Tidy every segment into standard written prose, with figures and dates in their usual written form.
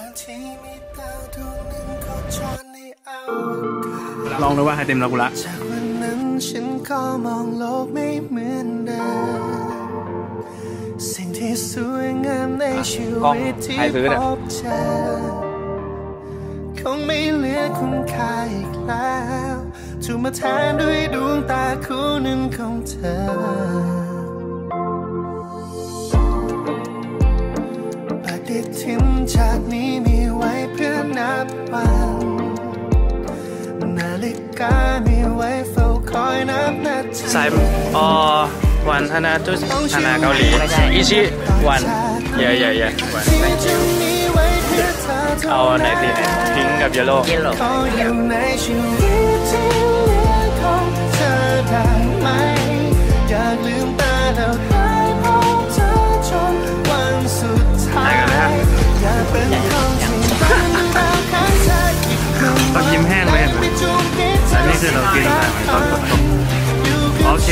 ลองดูว่าใครเต็มเรากูละจากวันนั้นฉันก็มองโลกไม่เหมือนเดิมสิ่งที่สวยงามในชีวิตที่พบเจอคงไม่เหลือคุณค่าอีกแล้วถูกมาแทนด้วยดวงตาคู่หนึ่งของเธอปฏิทินจากนี้มีไว้เพื่อนับวันนาฬิกามีไว้เฝ้าคอยนับนาทีสายวันธนาจุธนาเกาหลีอิชิวันเย่วันเอาไหนตีไหนพิงกับเยลโล่ต้องยิ้มแห้งเลยอันนี้คือเรากินตอนฝนตกโอเค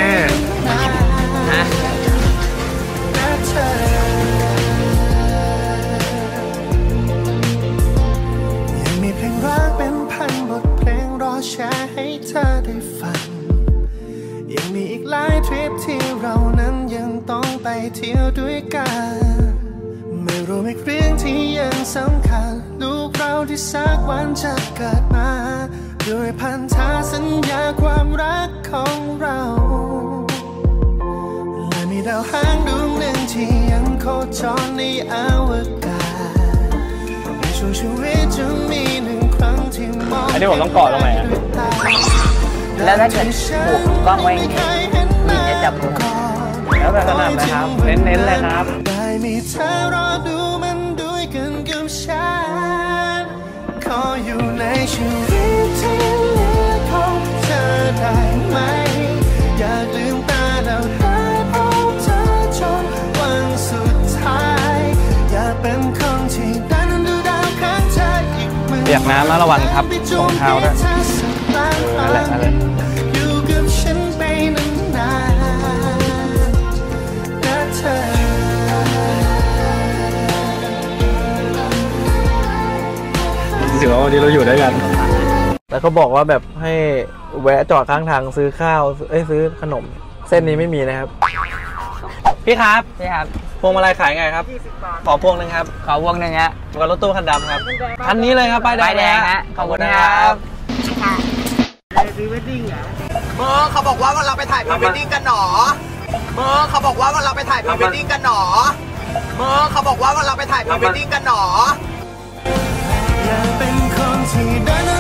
ยังมีเพลงรักเป็นพันบทเพลงรอแชร์ให้เธอได้ฟังยังมีอีกหลายทริปที่เรานั้นยังต้องไปเที่ยวด้วยกันไม่รู้อีกเรื่องที่ยังสำคัญลูกเราที่สักวันจะเกิดมาด้วยพันธสัญญาความรักของเราและมีดาวหางดวงหนึ่งที่ยังโคจรในอวกาศในช่วงชีวิตจะมีหนึ่งครั้งที่มองอันนี้ผมต้องกอดตรงไหนแล้วถ้าเกิดผูกกล้องไว้อย่างนี้มีจะจับมือแล้วแต่ขนาดนะครับเน้นเลยครับได้มีเธอรอดูมันด้วยกันกับฉันขออยู่ในชีวิตที่เหลือของเธอได้ไหมอยากลืมตาแล้วหายพบเธอจนวันสุดท้ายอยากเป็นคนที่ได้ดูดาวข้างเธออีกมือเปียกน้ำแล้วระวังครับรองเท้าด้วยนั่นแหละอยู่กับฉันไปนานๆนะเธอถือว่าวันนี้เราอยู่ด้วยกันแล้วเขาบอกว่าแบบให้แวะจอดข้างทางซื้อข้าวซื้อขนมเส้นนี้ไม่มีนะครับพี่ครับพวงมาลัยขายไงครับขอพวงนึงครับขอพวงนึงฮะกับรถตู้คันดำครับคันนี้เลยครับป้ายแดงฮะขอบคุณครับพรีเวดดิ้งอ่ะเขาบอกว่าเราไปถ่ายพรีเวดดิ้งกันหนอเขาบอกว่าเราไปถ่ายพรีเวดดิ้งกันหนอเขาบอกว่าเราไปถ่ายพรีเวดดิ้งกันหนออยากเป็นคนที่ได้